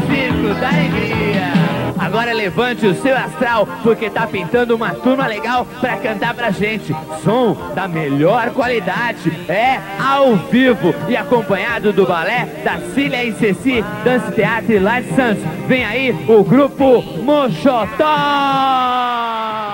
Circo da Alegria. Agora levante o seu astral, porque tá pintando uma turma legal pra cantar pra gente. Som da melhor qualidade, é ao vivo e acompanhado do balé da Cília e Ceci, Dance Teatro lá de Santos. Vem aí o grupo Mochotó!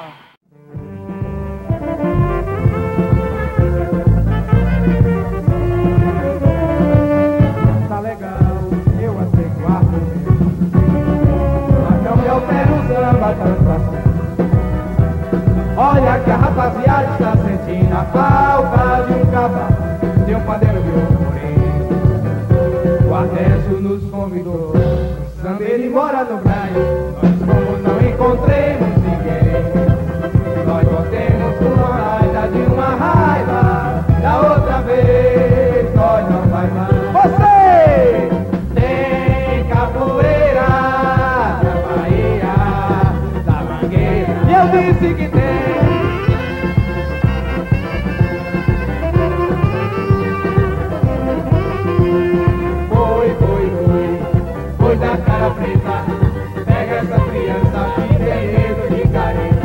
Olha que a rapaziada está sentindo a falta de um cavalo, de um padeiro de ouro. O Arnésio nos convidou, samba ele mora no Brasil. Nós como não encontremos ninguém, nós voltemos com uma raiva de uma raiva. Da outra vez nós não vai mais. Você tem capoeira da Bahia, da Mangueira. E eu disse que tem. Foi da cara preta, pega essa criança que tem medo de careta.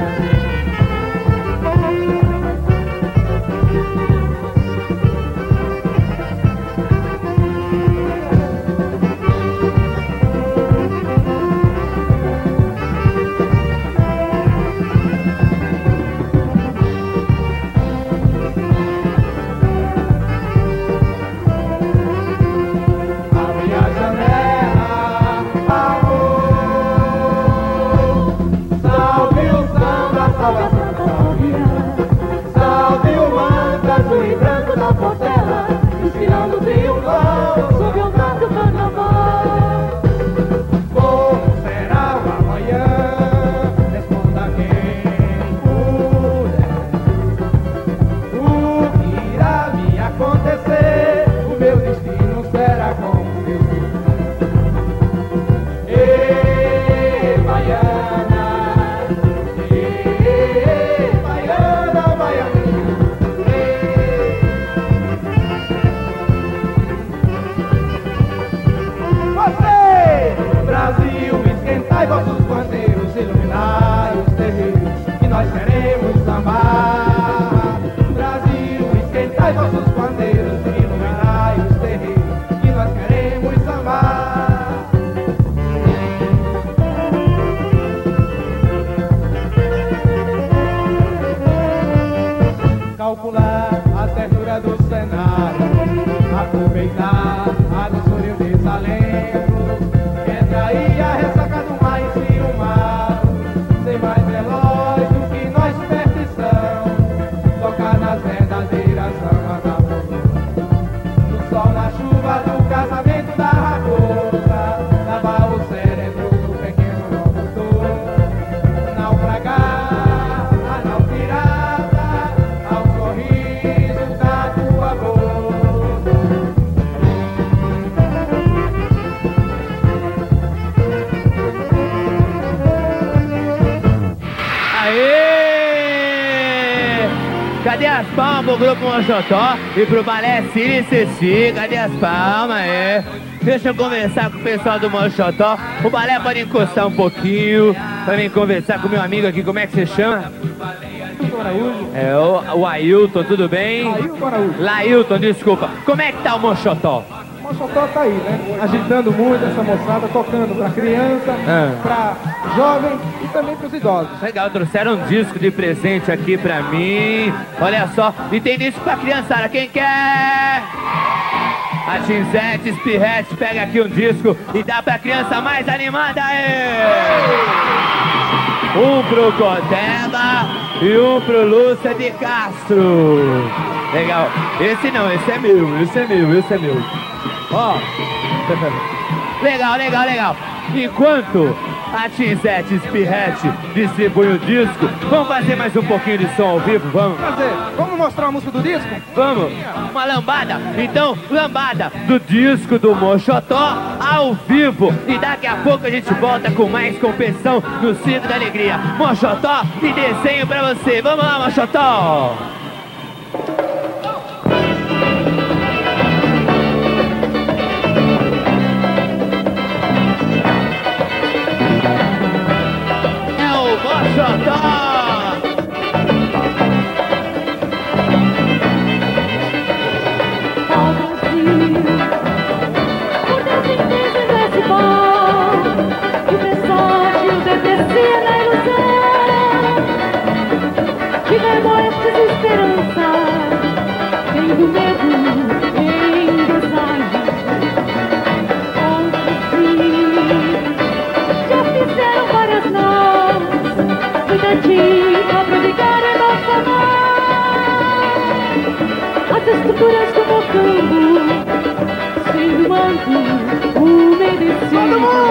Calcular a ternura do cenário, aproveitar a doçura e o desalento, entra aí a ressaca do mar enciumado, sem mais veloz do que nós superstição, tocar nas verdadeiras amas da flor, no sol, na chuva do casamento da raposa, lavar o cérebro do pequeno locutor, naufragar, a naufirada, ao sorriso da tua boca. Aê! Cadê as palmas pro grupo Mochotó e pro balé Cília e Ceci? Cadê as palmas, é? Deixa eu conversar com o pessoal do Mochotó. O balé pode encostar um pouquinho pra mim conversar com meu amigo aqui. Como é que você chama? É o Ailton, tudo bem? Lailton, desculpa. Como é que tá o Mochotó? O Mochotó tá aí, né? Agitando muito essa moçada, tocando pra criança, pra jovem e também pros idosos. Legal, trouxeram um disco de presente aqui pra mim. Olha só, e tem disco pra criançada, quem quer? A Tinzete, Spirrete, pega aqui um disco e dá pra criança mais animada aí. Um pro Coteba e um pro Lúcia de Castro. Legal, esse não, esse é meu, esse é meu, esse é meu. Ó, legal, legal, legal. Enquanto a Tinzete Spirrete distribui o disco, vamos fazer mais um pouquinho de som ao vivo, vamos? Vamos mostrar a música do disco? Vamos, uma lambada. Então, lambada do disco do Mochotó ao vivo. E daqui a pouco a gente volta com mais competição no Circo da Alegria. Mochotó e desenho pra você. Vamos lá, Mochotó! campo, sem do manto umedecido.